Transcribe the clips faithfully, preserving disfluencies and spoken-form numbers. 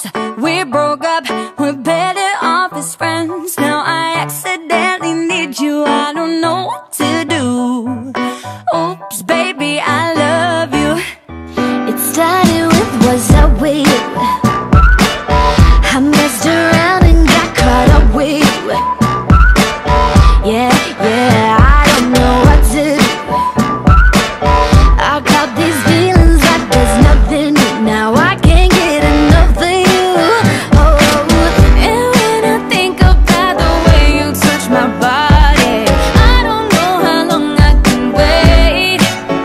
we broke up, we're better off as friends. Now I accidentally need you, I don't know what to do. Oops, baby, I love you. It started with was I with you? I messed around and got caught up with you. Yeah, yeah, I don't know what to do. I got these feelings like there's nothing new. Now I can't get enough of you. Oh, and when I think about the way you touch my body, I don't know how long I can wait.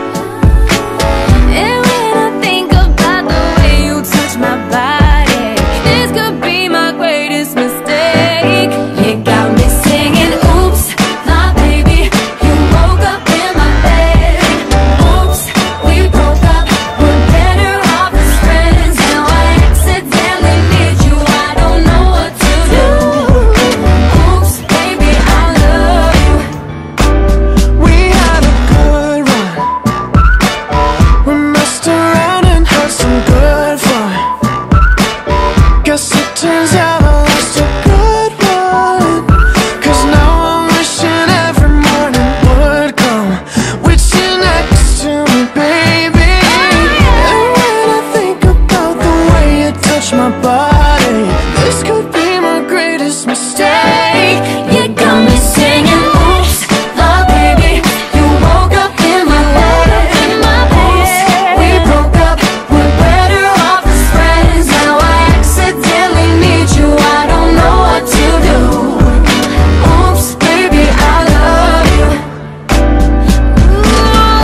And when I think about the way you touch my body, this could be my greatest mistake. You got me singing, oops, my baby, you woke up in my bed. Oops, we broke up, we're better off as friends. Now I accidentally need you, I don't know what to do. Oops, baby, I love you. We had a good run, we messed around and had some good fun. Guess it turns out I lost a good one, 'cause now I'm wishing every morning would come with you next to me, baby. And when I think about the way you touch my body, this could be my greatest mistake. You got me singing, oops, my baby, you woke up in my bed. Oops, we broke up, we're better off as friends. Now I accidentally need you, I don't know what to do. Oops, baby, I love you. Ooh,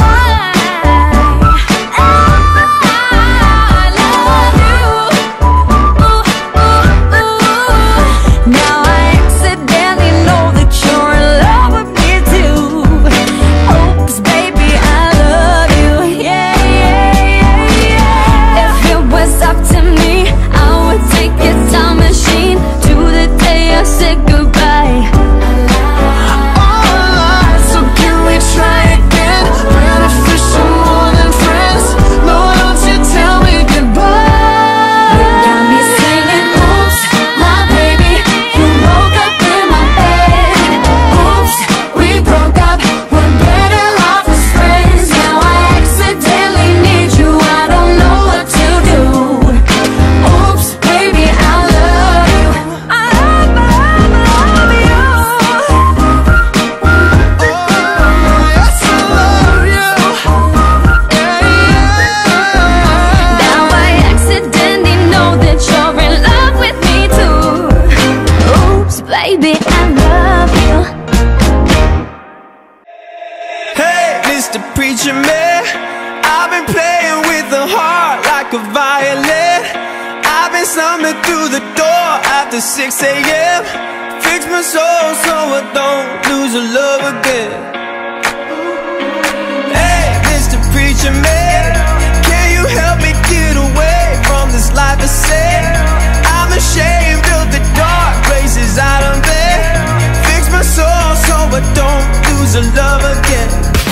I, I love you. Ooh, ooh, ooh. Now I accidentally know that you're in love with me too. Oops, baby, I love you. Yeah, yeah, yeah, yeah. If it was up to me, I would take a time machine to the day I said goodbye. Alright, so can we try again? Beneficial more than friends. No, don't you tell me goodbye. Got me singing, oops, my baby, you woke up in my bed. Oops, we broke up, we're better off as friends. Now I accidentally need you, I don't know what to do. Oops, baby, I love you. I love, I love, I love you. Oh, yes, I love you. Yeah, yeah. Now I accidentally know that you're in love with me too. Oops, baby, I love you. Hey, Mister Preacher Man, I've been playing with the heart like a violin. I've been stumbling through the door after six A M Fix my soul so I don't lose a love again. Hey, Mister Preacher Man, can you help me get away from this life of sin? I'm ashamed of the dark places I done been. Fix my soul so I don't lose a love again.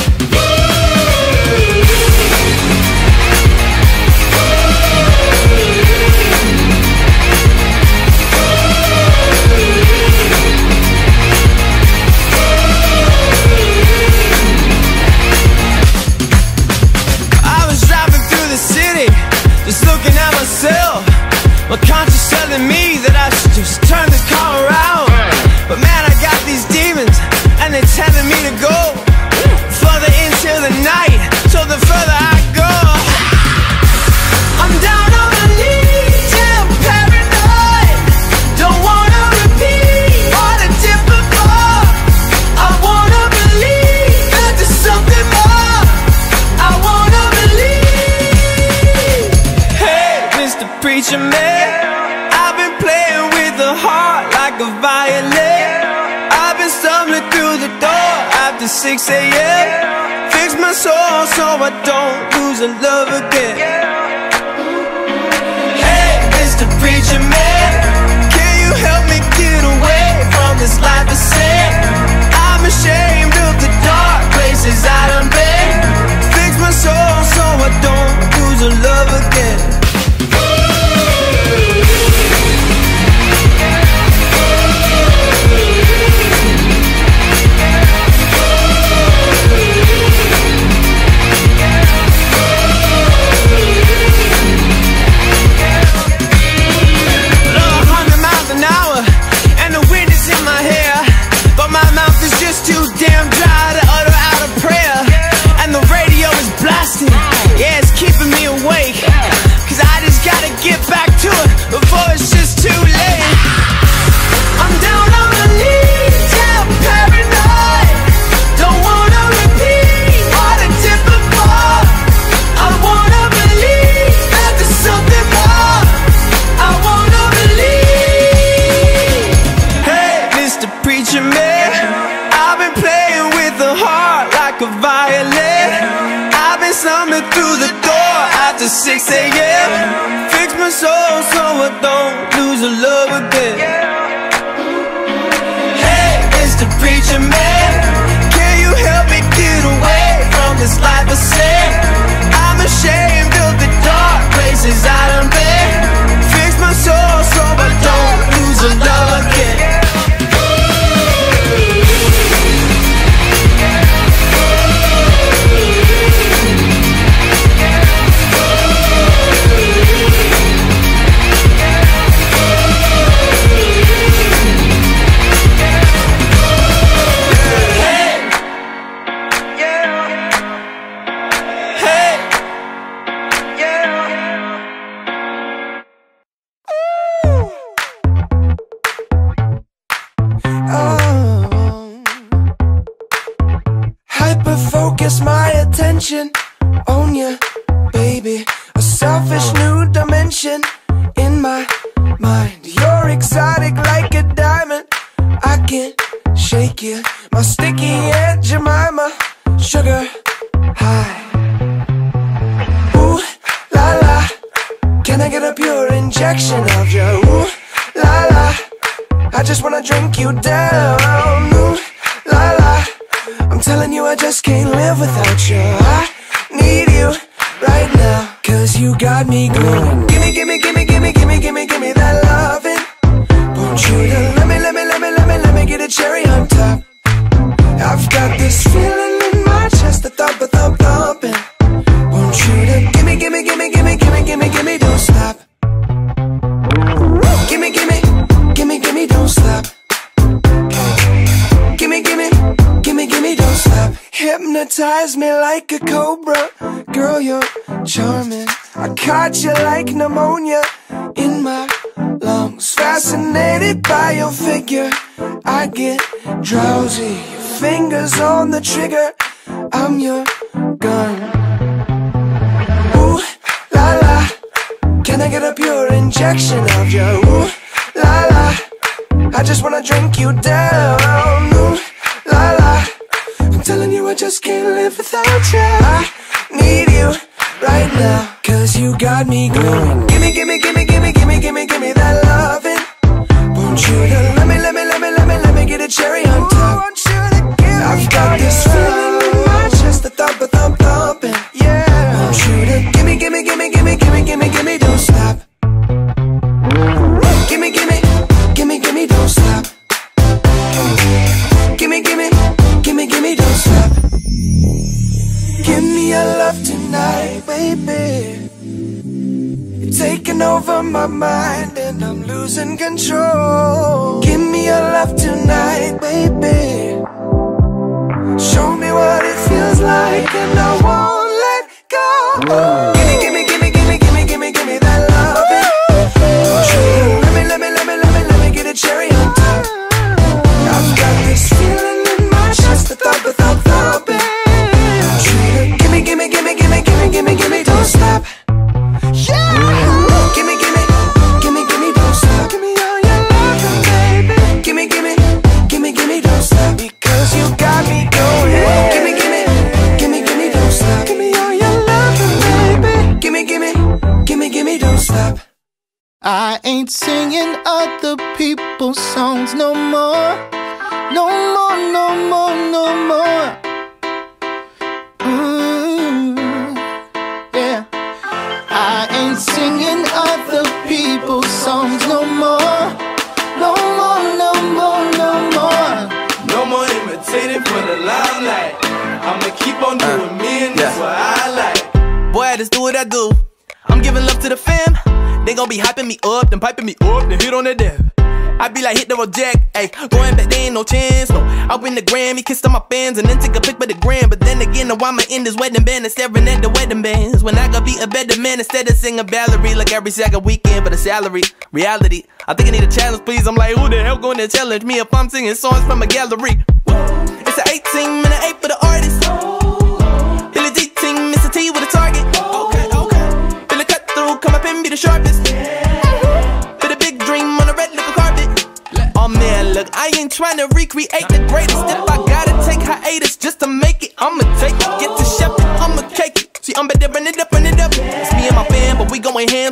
I was driving through the city, just looking at myself. My conscience telling me that I should just turn the car around. But man, I got these demons, and they're telling me to go further into the night, so the further I go. I'm down on my knees, yeah, I'm paranoid. Don't wanna repeat what I did before. I wanna believe that there's something more. I wanna believe. Hey, Mister Preacher Man, I've been playing with the heart like a violin. I've been stumbling through the door after six A M Fix my soul so I don't lose a love again. Hey, Mister Preacher Man, can you help me get away from this life of sin? I'm ashamed of the dark places I done been. Fix my soul so I don't lose a love again. six A M Fix my soul so I don't lose a love again. Hey, Mister Preacher Man, can you help me get away from this life of sin? I'm ashamed of the dark places I done been. Fix my soul so I don't lose a love again. Focus my attention on you, baby. A selfish new dimension in my mind. You're exotic like a diamond. I can't shake you. My sticky Aunt Jemima, sugar high. Ooh, la la. Can I get a pure injection of you? Ooh, la la. I just wanna drink you down. Ooh, la la. I'm telling you I just can't live without you. I need you right now, cause you got me going. Gimme, gimme, gimme, gimme, gimme, gimme, gimme that lovin'. Want you to let me, let me, let me, let me, let me get a cherry on top. I've got this feeling in my chest, the thump, the thump, thumping. Want you to gimme, gimme, gimme, gimme, gimme, gimme, gimme, don't stop. Gimme, gimme, gimme, gimme, don't stop. Gimme, gimme, gimme, gimme, don't stop. Hypnotize me like a cobra. Girl, you're charming. I caught you like pneumonia in my lungs. Fascinated by your figure, I get drowsy. Your fingers on the trigger, I'm your gun. Ooh, la la. Can I get a pure injection of you? Ooh, la la. I just wanna drink you down. Ooh, la la. I'm telling you I just can't live without you. I need you right now, cause you got me going. Gimme, gimme, gimme, gimme, gimme, gimme, gimme that lovin'. Want you to let me, let me, let me, let me, let me get a cherry on top. I've got this feeling in my chest, the thump, the thump, thumping. Yeah. Want you to gimme, gimme, gimme, gimme, gimme, gimme, gimme, don't stop. Gimme, gimme, gimme, gimme, don't stop. Gimme, gimme, gimme, gimme, don't stop. Give me your love tonight, baby. You're taking over my mind and I'm losing control. Give me your love tonight, baby. Show me what it feels like and I won't let go. Gimme, gimme, gimme, gimme, gimme, gimme, gimme that love. Let me, let me, let me, let me, let me get a cherry on top. I've got this feeling in my chest, the thump, the thump, thumping. Gimme, gimme, gimme, gimme, gimme, gimme, gimme, don't stop. Yeah. Gimme, gimme, gimme, gimme, don't stop. Gimme all your loving, baby. Gimme, gimme, gimme, gimme, don't stop. Because you got me going. Gimme, gimme, gimme, gimme, don't stop. Gimme all your loving, baby. Gimme, gimme, gimme, gimme, don't stop. I ain't singing other people's songs no more. No more, no more, no more. Mm, yeah. I ain't singing other people's songs no more. No more, no more, no more. No more imitating for the limelight. I'ma keep on doing uh, me and yeah. That's what I like. Boy, I just do what I do. I'm giving love to the fam. They gon' be hyping me up, then piping me up, then hit on the dev. I be like hit the road jack, ayy. Going back, there ain't no chance, no. I win the Grammy, kiss all my fans, and then take a pic with the gram. But then again, no, I'ma end this wedding band and staring at the wedding bands. When I could be a better man instead of singing Valerie like every second weekend for the salary. Reality, I think I need a challenge, please. I'm like, who the hell gonna challenge me if I'm singing songs from a gallery? It's an eighteen minute eight for the artist. Billy D team, Mister T with a target. Okay, okay. Billy cut through, come up and be the sharpest. Put a big dream on a red liquor carpet. Oh man, look, I ain't trying to recreate the greatest. If I gotta take hiatus just to make it, I'ma take it. Get to chef it, I'ma cake it. See, I'm better, run it up, run it up. It's me and my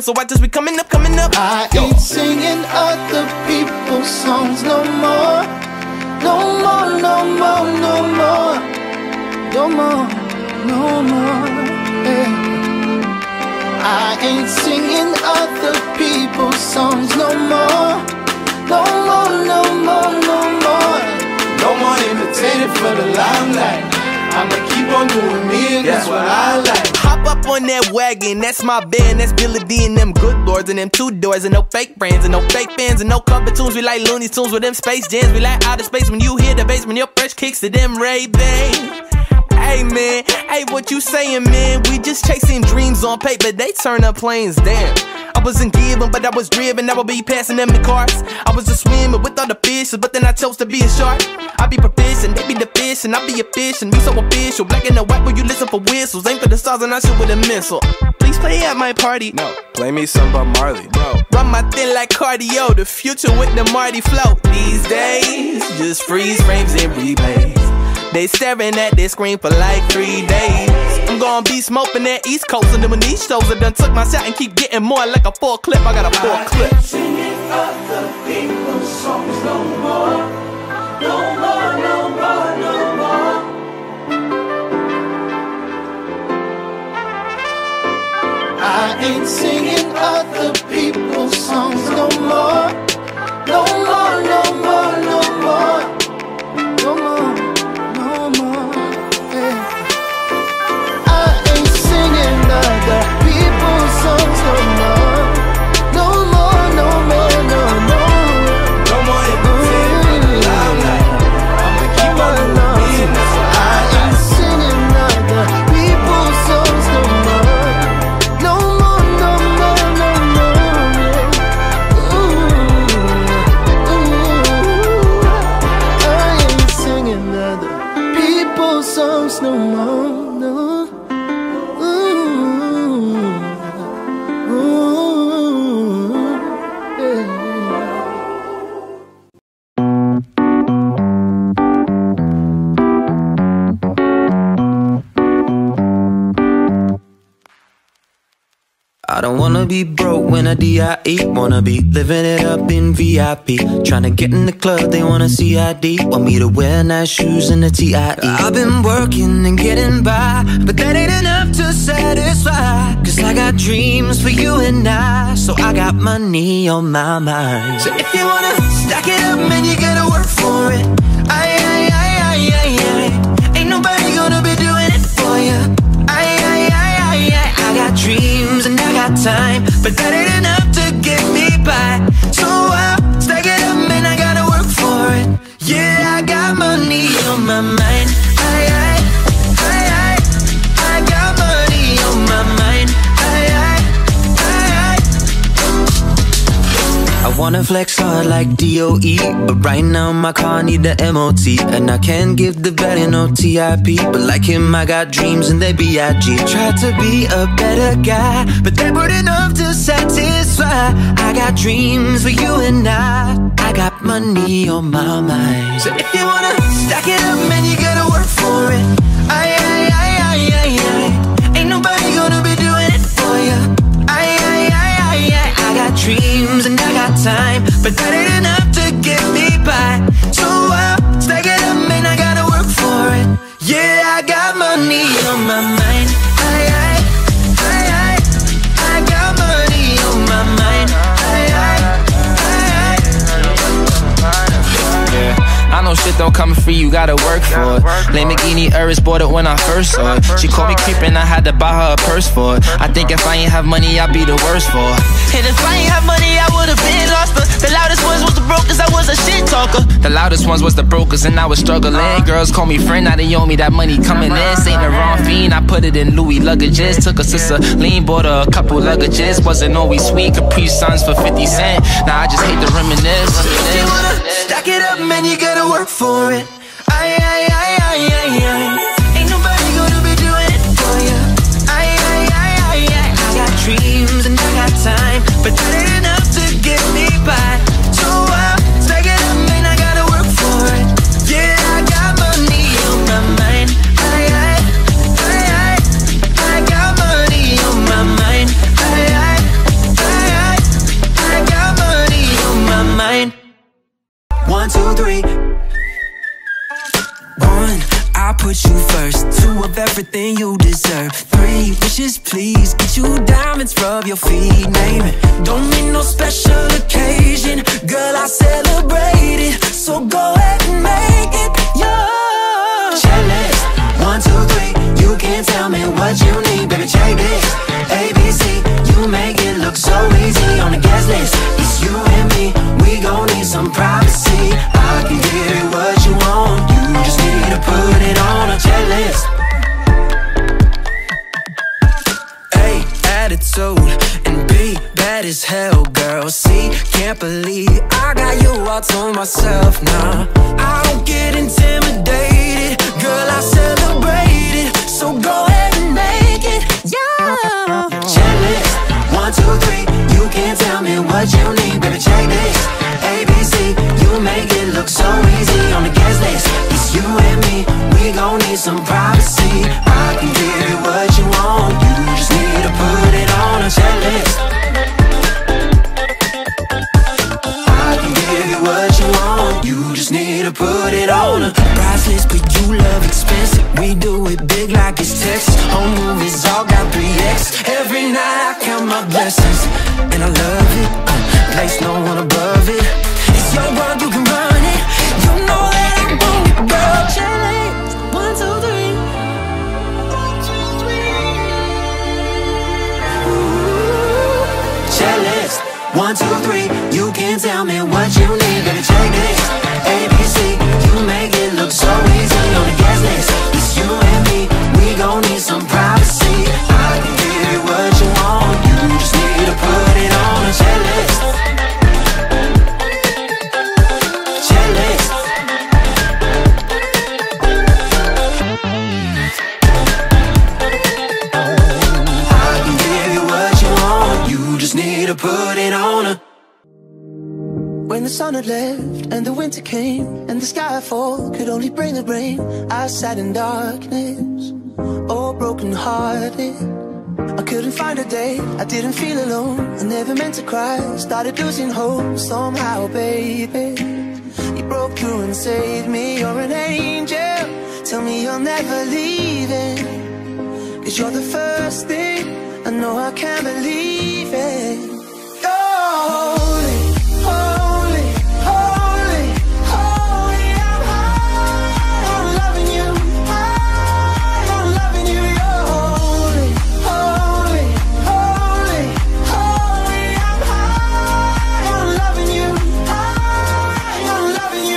so I just be coming up, coming up. I Yo. ain't singing other people's songs no more. No more, no more, no more. No more, no more. Yeah. I ain't singing other people's songs no more. No more, no more, no more. No more imitating for the limelight. I'ma keep on doing me, and that's what I like. Hop up on that wagon, that's my band, that's Billy D and them good lords and them two doors and no fake brands and no fake fans and no cover tunes. We like Looney Tunes with them space jams. We like outer space when you hear the bass, when your fresh kicks to them Ray-Ban. Hey man, hey what you saying man? We just chasing dreams on paper, they turn up planes, damn. I wasn't giving, but I was driven, I would be passing them the cars. I was just swimming with all the fishes, but then I chose to be a shark. I be proficient, they be the fish, and I be a fish, and be so official. Black and the white, where you listen for whistles. Aim for the stars and I shoot with a missile. Please play at my party. No, play me some Bob Marley, bro. Run my thing like cardio, the future with the Marty flow. These days, just freeze frames and replays. They staring at their screen for like three days. I'm gonna be smoking that East Coast, and then when these shows are done, took my shot and keep getting more like a full clip. I got a full clip. I ain't singing other people's songs no more. No more, no more, no more. I ain't singing other people's songs no more. No more, no more, no more. No more, no more. Yeah. I ain't singing other people's songs no more. No more, no more, no more. No more imitating for the limelight. I'ma keep on doing me, and that's what I I ain't singing other people's songs no more. No more, no more, no more. Ooh, ooh. I ain't singing other people's songs no more. No. Ooh, ooh, yeah. I don't wanna be broke when I D I E. Wanna be living it up in V I P. Tryna get in the club, they wanna see I D. Want me to wear nice shoes and a T I E. I've been working and getting by, but that ain't enough to satisfy. Cause I got dreams for you and I, so I got money on my mind. So if you wanna stack it up, man, you gotta work for it. Aye, aye, aye, aye, aye, aye. Ain't nobody gonna be doing it for you. Aye, aye, aye, aye, aye. I got dreams and I got time, but that ain't enough to get me by. So I'll stack it up, man, I gotta work for it. Yeah, I got money on my mind. Aye, aye, aye, aye. I got money on my mind. Aye, aye, aye, aye. I wanna flex hard like D O E, but right now my car need the M O T. And I can't give the value no T I P, but like him I got dreams and they B I G. Tried to be a better guy, but they weren't enough to satisfy. I got dreams for you and I, I got money on my mind. So if you wanna stack it up, man, you gotta work for it. Aye, aye, aye, aye, aye, aye. Ain't nobody gonna be doing it for you. Aye, aye, aye, aye, aye. I got dreams and I got time, but that ain't enough to get me by. So I'll stack it up, man, I gotta work for it. Yeah, I got money on my mind. Aye, aye, aye, aye. I got money on my mind. Aye, aye, aye, aye. Yeah. I know shit don't come free, you gotta work for it. Lamborghini Urus bought it when I first saw it. She called me creepin', I had to buy her a purse for it. I think if I ain't have money, I'd be the worst for it. And if I ain't have money, I would've been lost her. The loudest ones was the brokers, I was a shit talker. The loudest ones was the brokers, and I was struggling. Girls call me friend, now they owe me that money coming in. Saint Laurent fiend, I put it in Louis luggages. Took a sister lean, bought her a couple luggages. Wasn't always sweet, Capri Suns for fifty cent. Now I just hate to reminisce. If you wanna stack it up, man, you gotta work for it. Aye, aye, aye, aye, aye, aye. Ain't nobody gonna be doing it for you. Aye, aye, aye, aye, aye. I got dreams and I got time, but that ain't enough to get me by. So I'll stack it up, man, I gotta work for it. Yeah, I got money on my mind. Aye, aye, aye, aye. I got money on my mind. Aye, aye, One, two, three. One, I put you first. Two of everything you deserve. Three wishes, please. Get you diamonds, rub your feet. Name it. Don't need no special occasion. Girl, I celebrate it. So go ahead and make it yours. Checklist. One, two, three. You can't tell me what you need, baby, check this. A, B, C. You make it look so easy on the guest list. It's you and me. We gon' need some privacy. I can give you what you want. You just need to put it on a checklist. A, attitude, and B, bad as hell, girl. C, can't believe I got you all to myself now. I don't get intimidated, girl, I celebrate it. So go ahead and make it, yeah. Checklist. One, two, three. You can't tell me what you need, baby, check this. A, B, C. You make it look so easy on the guest list. It's you and me. We gon' need some privacy. I can give you what you want. You just need to put it on a checklist. I can give you what you want. You just need to put it on a priceless, but you love expensive. We do it big like it's Texas. Home movies all got three X. Every night I count my blessings, and I love it. uh, Place no one above it. It's your world, you can run it. You know that I want it, girl. Challenge. One, two, three. One, two, three. checklist. One, two, three. You can't tell me what you need, baby, check this. A, B, C. You make it look so easy on the guest list. It's you and me. We gon' need some privacy. I can give you what you want. You just need to put it on a checklist. Checklist. I can give you what you want. You just need to put it on a. When the sun had left and the winter came and the skyfall could only bring the rain, I sat in darkness, all broken hearted. I couldn't find a day, I didn't feel alone. I never meant to cry, started losing hope. Somehow, baby, you broke through and saved me. You're an angel, tell me you're never leaving. Cause you're the first thing I know, I can't believe it. You're holy, holy, holy, holy. I'm high on loving you, high on loving you. You're holy, holy, holy, holy. I'm high on loving you, high on loving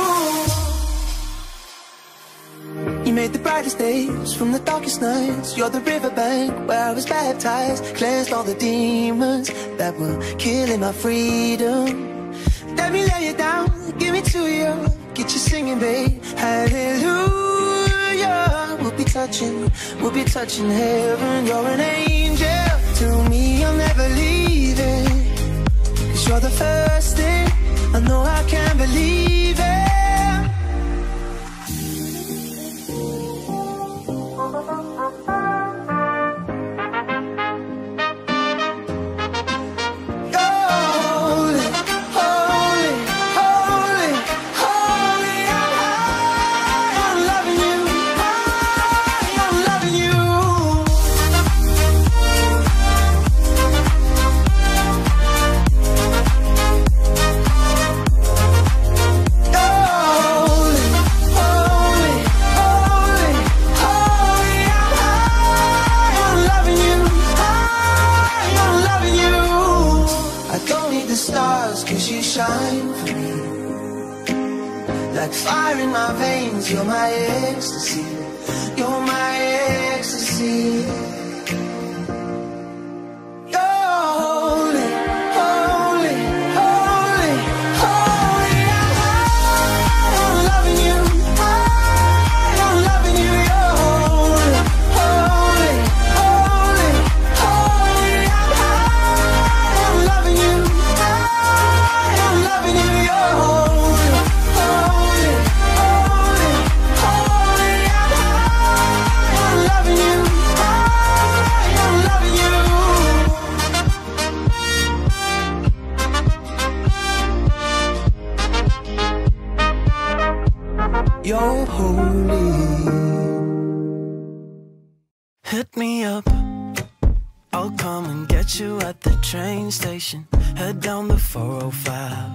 you. You made the brightest days from the darkest nights. You're the riverbank where I was baptized, cleansed all the demons that were killing my freedom. Let me lay it down, give me to you, get you singing, babe. Hallelujah. We'll be touching, we'll be touching heaven. You're an angel, to me you'll never leave it. Cause you're the first thing I know, I can't believe it. Like fire in my veins, you're my ecstasy, you're my ecstasy. You're holy, holy, holy, holy. I'm high on loving you, high on loving you. You're holy, holy, holy, holy. I'm high on loving you, high on loving you. You're holy. Holy, holy, holy, I'm high on loving you, high you're holy. Hit me up, I'll come and get you at the train station. Head down the four oh five,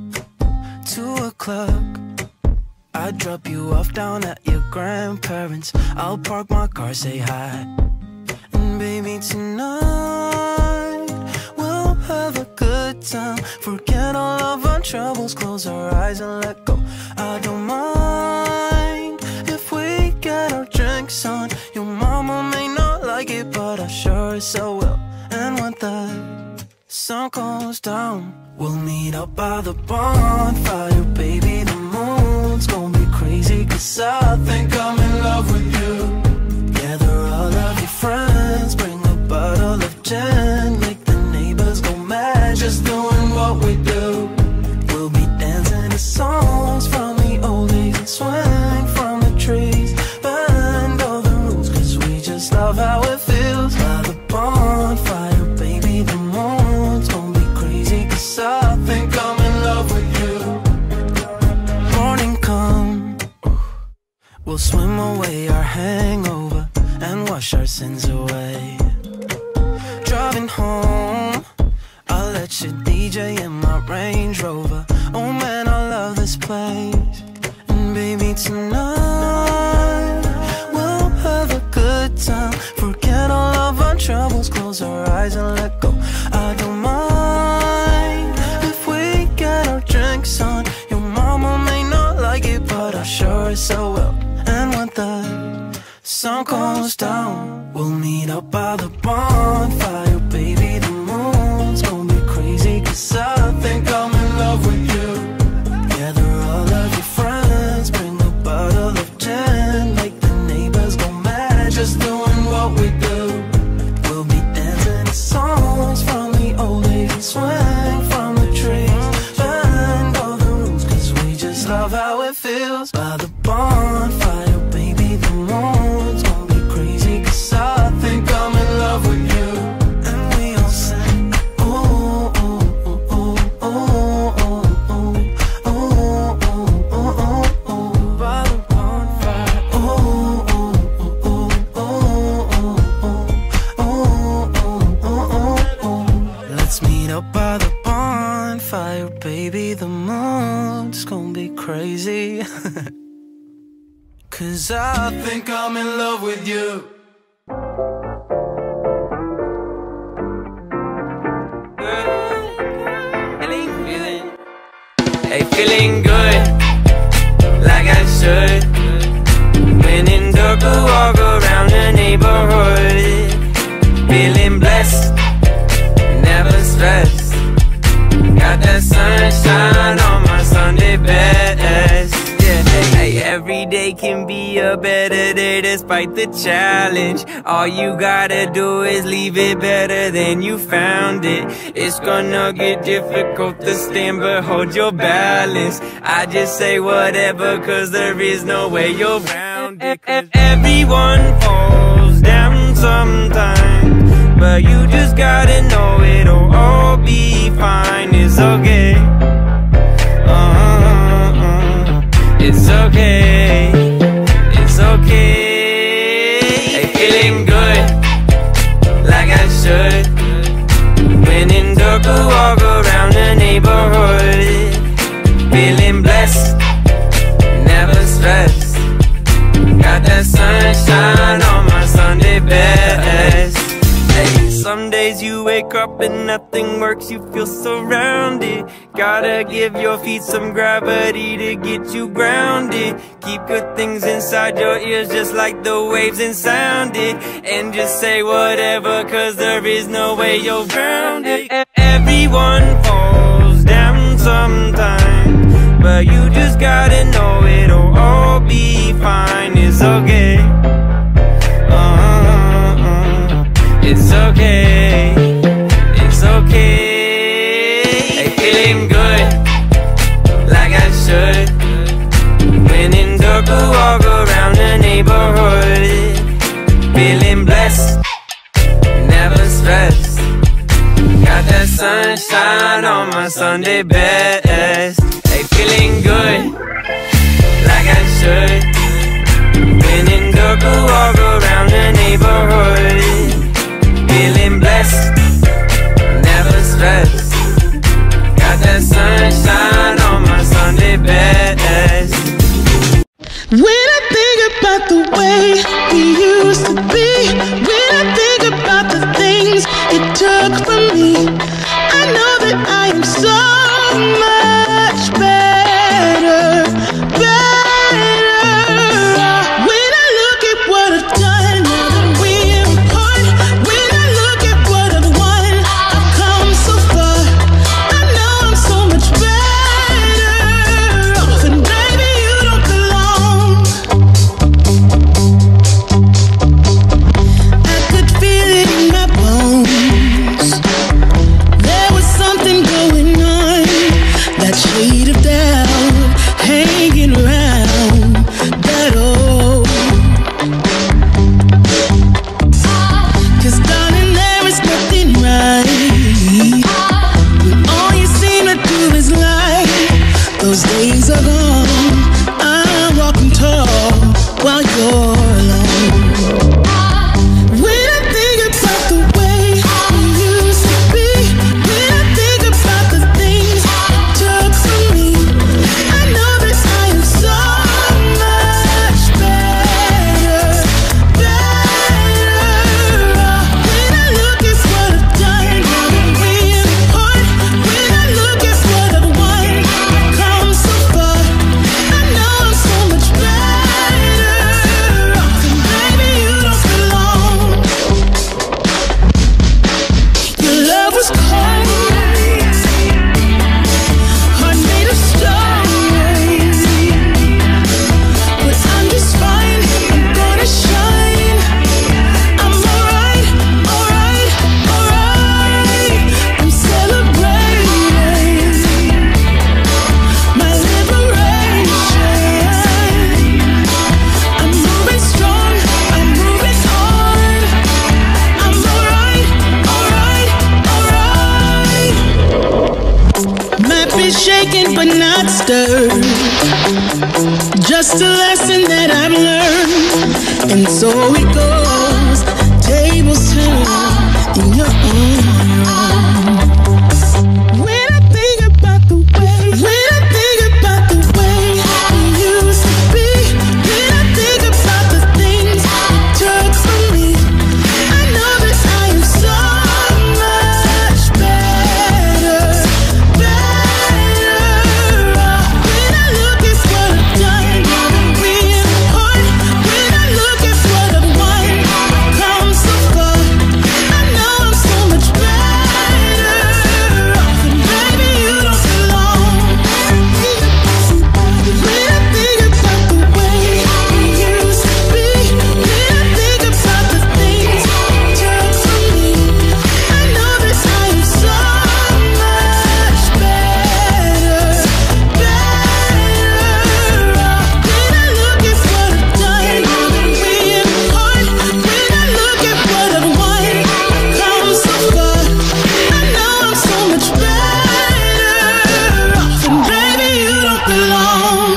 two o'clock. I'll drop you off down at your grandparents'. I'll park my car, say hi. And baby, tonight we'll have a good time. Forget all of our troubles, close our eyes and let go. I don't mind if we get our drinks on. Your mama may not like it, but I sure so will. And when the sun goes down, we'll meet up by the bonfire, baby. The moon's gonna be crazy, 'cause I think I'm in love with you. Gather all of your friends, bring a bottle of gin, make the neighbors go mad, just doing what we do. We'll be dancing to songs from the old days and swing from the trees. Bend all the rules, 'cause we just love how it feels. By the bonfire, baby, the moon's gonna be crazy, 'cause I think I'm in love with you. Morning come, we'll swim away our hangover and wash our sins away. Driving home, I'll let you D J in my Range Rover. Oh man, I love this place. And baby, tonight we'll have a good time. Forget all of our troubles, close our eyes and let go. I don't mind if we get our drinks on. Your mama may not like it, but I sure so will. And when the sun goes down, we'll meet up by the bonfire, baby. The moon's gonna be crazy, 'cause I think I'm in love with you. Gather all of your friends, bring a bottle of gin, make the neighbors go mad, just doing what we do. We'll be dancing to songs from the old days and swing from the trees. Bend all the rules, 'cause we just love how it feels. By the bonfire, baby, the moon's gonna be crazy, 'cause I think I'm in love with you. And we all sing, ooh, ooh, ooh, ooh, ooh, ooh, ooh, ooh, ooh, ooh, ooh. By the bonfire, ooh, ooh, ooh, ooh, ooh, ooh, ooh, ooh, ooh, ooh. Let's meet up by the bonfire, baby, the moon's gonna be crazy. 'Cause I think I'm in love with you. Hey, feeling good, like I should. When in dark, I walk around the neighborhood. Feeling blessed, never stressed. Got that sunshine on my Sunday best. Hey, every day can be a better day despite the challenge. All you gotta do is leave it better than you found it. It's gonna get difficult to stand, but hold your balance. I just say whatever, 'cause there is no way you're round it. Everyone falls down sometimes, but you just gotta know it'll all be fine. It's okay. It's okay, it's okay. Hey, feeling good, like I should. When in dark, I walk around the neighborhood. Feeling blessed, never stressed. Got that sunshine on my Sunday best. Hey, some days you wake up and nothing works, you feel surrounded. Gotta give your feet some gravity to get you grounded. Keep good things inside your ears just like the waves and sound it. And just say whatever, 'cause there is no way you're grounded. Everyone falls down sometimes, but you just gotta know it'll all be fine. It's okay. Uh-huh. It's okay. It's okay. Hey, feeling good, like I should. When in dark, I walk around the neighborhood. Feeling blessed, never stressed. Got that sunshine on my Sunday best. Hey, feeling good, like I should. When in dark, I walk around the neighborhood, feeling blessed, never stressed. Got that sunshine on my Sunday best. When I think about the way we used to be, when I think about the things it took from me, I know that I am so much better, better. When I look at what I've done, now that we're apart, when I look at what I've won, I've come so far. I know I'm so much better off, and baby, you don't belong. I could feel it in my bones. There was something going on, that shade of doubt hanging around that old. 'Cause darling, there is nothing right when all you seem to do is lie. Those days are gone. I'm walking tall while you're alone. When I think about the way we used to be, when I think about the things it took from me, I know that I am so much better, better. When I look at what I've done, now that we're apart, when I look at what I've won, I've come so far. I know I'm so much better off, and baby, you don't belong. Your love was cold, heart made of stone, but I'm just fine. I'm gonna shine. I'm alright, alright, alright. I'm celebrating my liberation. I'm moving strong, I'm moving on. I'm alright, alright, alright. Might be shaken but not stirred, just a lesson that I've learned. And so it goes, tables turn in your own. When I think about the way, when I think about the way we used to be, when I think about the things it took from me, I know that I am so much better, better. When I look at what I've done, now that we're apart, when I look at what I've won, I've come so far. I know I'm so much better off, and baby, you don't belong. When I think about the way we used to be, when I think about the things it took from me, I know that I am so much better, better off. When I look at what I've done, now that we're apart, when I look at what I've won, I've come so far. I know I'm so much better off, and baby, you don't belong.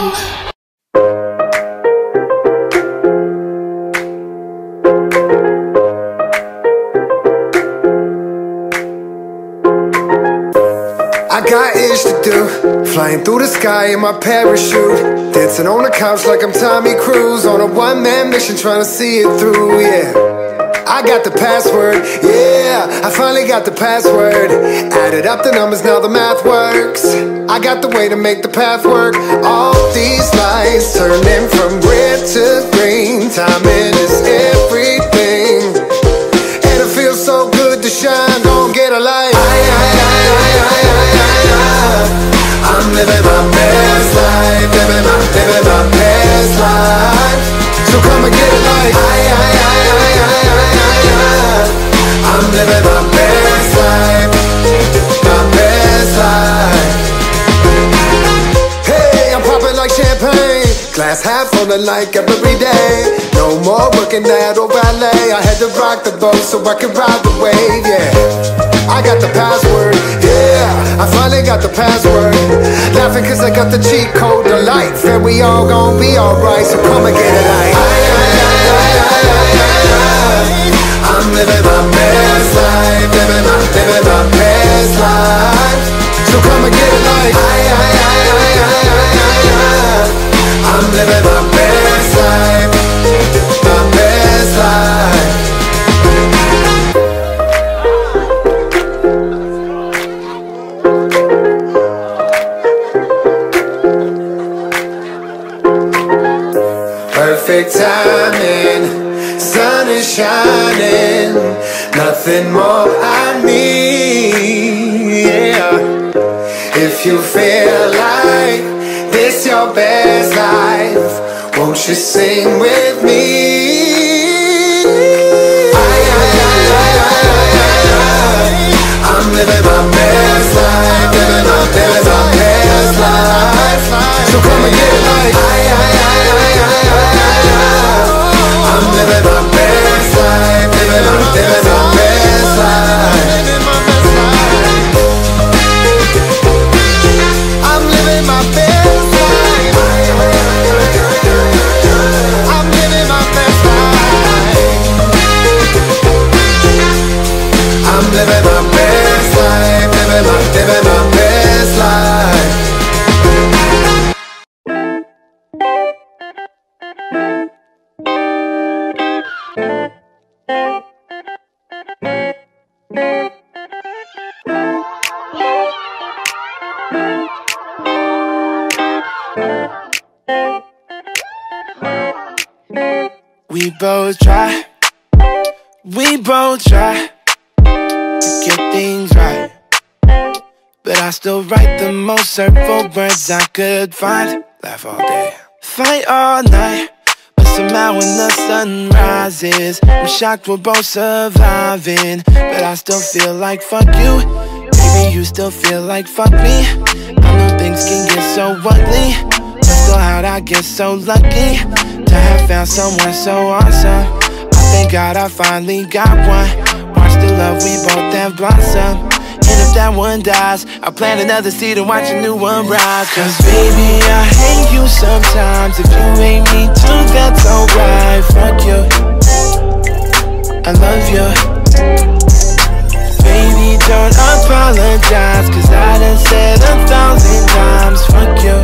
I got ish to do, flying through the sky in my parachute, dancing on the couch like I'm Tommy Cruise, on a one-man mission trying to see it through, yeah. I got the password, yeah, I finally got the password. Added up the numbers, now the math works. I got the way to make the path work. All these lights turning from red to green, timing is everything, and it feels so good to shine. Gon' get a light. I, I, I, I, I, I, I, I'm living my best life, living my, living my best life. So come and get a light. I, I, I, I, I, I, I, I'm living my best life, my best life. Hey, I'm popping like champagne, glass half full of like every day. No more working at or ballet. I had to rock the boat so I could ride the wave, yeah. I got the password, yeah, I finally got the password. Laughing laughing cause I got the cheat code to life. And we all gon' be alright, so come and get it like I'm living my best life, living my, living my best life. So come and get it like I'm living my best life, my best life. Perfect timing, sun is shining, nothing more I need, yeah. If you feel like this your best life, won't you sing with me? I, I, I, I, I'm living my best life, living my, living my best life. So come and get it like I, I, I'm living my best life, living my, living my best life. I'm living my best life. I'm living my best life. I'm living my best life, living my, living my best life. We both try, we both try to get things right, but I still write the most hurtful words I could find. Laugh all day, fight all night, but somehow when the sun rises, I'm shocked we're both surviving. But I still feel like fuck you, maybe you still feel like fuck me. I know things can get so ugly, but still how'd I get so lucky to have found someone so awesome? I thank God I finally got one. Watch the love we both have blossom. And if that one dies, I'll plant another seed and watch a new one rise. Cause baby, I hate you sometimes. If you hate me too, that's alright. Fuck you, I love you. Baby, don't apologize, cause I done said a thousand times. Fuck you,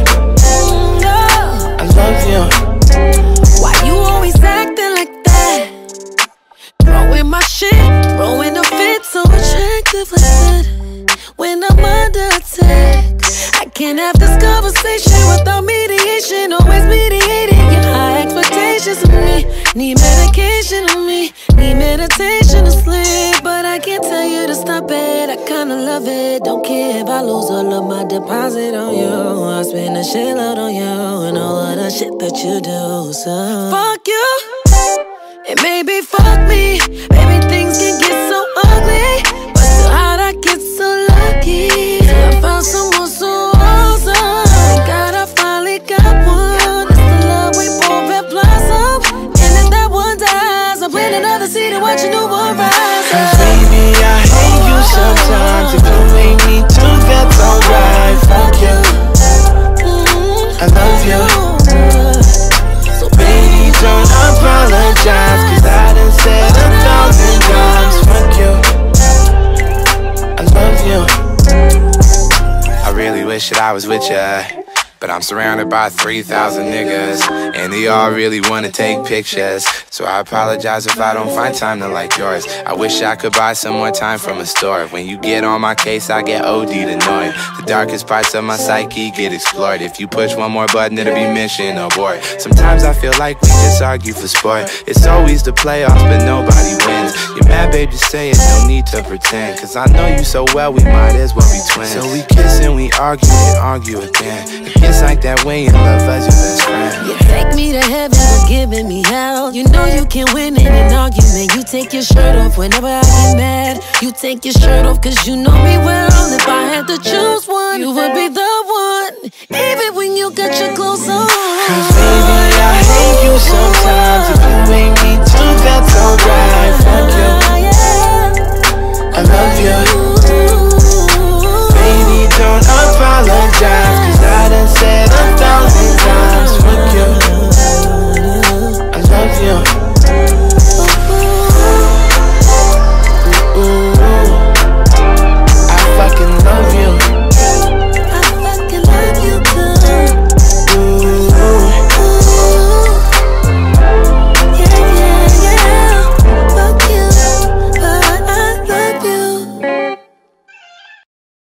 I love you. Why you always acting like that? Throwing my shit, throwing a fit, so attractive like that. When I'm under attack, I can't have this conversation without mediation. Always mediating your high expectations of me. Need medication on me, need meditation to sleep. But I can't tell you to stop it, I kinda love it. Don't care if I lose all of my deposit on you. I spend a shitload on you and all of the shit that you do. So fuck you, and maybe fuck me. Maybe things can get so ugly, but still how'd I get so lucky? I found someone so awesome. Thank God I finally got one. It's the love we both have blossomed. And if that one dies, I'll plant another seed and watch a new one rise. Cause baby, I hate you sometimes. If you hate me too, that's alright. Fuck you, I love you. So baby, don't apologize, cause I done said a thousand times. Fuck you, I love you. I really wish that I was with ya, but I'm surrounded by three thousand niggas, and they all really wanna take pictures. So I apologize if I don't find time to like yours. I wish I could buy some more time from a store. When you get on my case, I get O D'd annoyed. The darkest parts of my psyche get explored. If you push one more button, it'll be mission abort. Sometimes I feel like we just argue for sport. It's always the playoffs, but nobody wins. You're mad, babe, just say it, no need to pretend. Cause I know you so well, we might as well be twins. So we kiss and we argue and argue again. It gets like that way in love as your best friend. You take me to heaven, but giving me hell. You know you can win in an argument. You take your shirt off whenever I get mad. You take your shirt off cause you know me well. If I had to choose one, you would be the one. Even when you got your clothes on,